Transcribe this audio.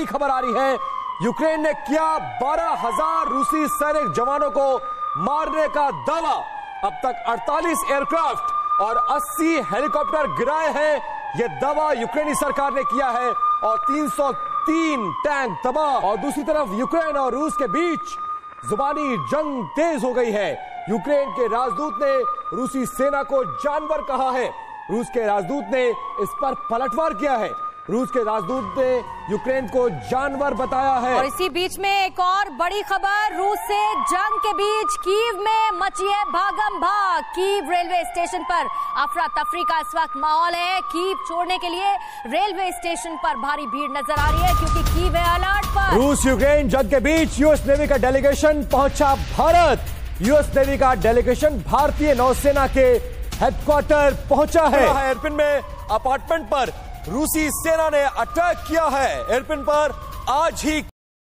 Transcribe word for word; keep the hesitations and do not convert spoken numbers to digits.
बड़ी खबर आ रही है। यूक्रेन ने किया बारह हजार रूसी सैनिक जवानों को मारने का दावा। अब तक अड़तालीस एयरक्राफ्ट और अस्सी हेलीकॉप्टर गिराए हैं, यह दावा यूक्रेनी सरकार ने किया है। और तीन सौ तीन टैंक तबाह। और दूसरी तरफ यूक्रेन और रूस के बीच जुबानी जंग तेज हो गई है। यूक्रेन के राजदूत ने रूसी सेना को जानवर कहा है। रूस के राजदूत ने इस पर पलटवार किया है। रूस के राजदूत ने यूक्रेन को जानवर बताया है। और इसी बीच में एक और बड़ी खबर, रूस से जंग के बीच कीव में मची है भागम भाग। कीव रेलवे स्टेशन पर अफरा तफरी का इस वक्त माहौल है। कीव छोड़ने के लिए रेलवे स्टेशन पर भारी भीड़ नजर आ रही है क्योंकि कीव है अलर्ट पर। रूस यूक्रेन जंग के बीच यूएस नेवी का डेलीगेशन पहुंचा भारत। यूएस नेवी का डेलीगेशन भारतीय नौसेना के हेडक्वार्टर पहुंचा है। एयरपिन में अपार्टमेंट पर रूसी सेना ने अटैक किया है। एयरपिन पर आज ही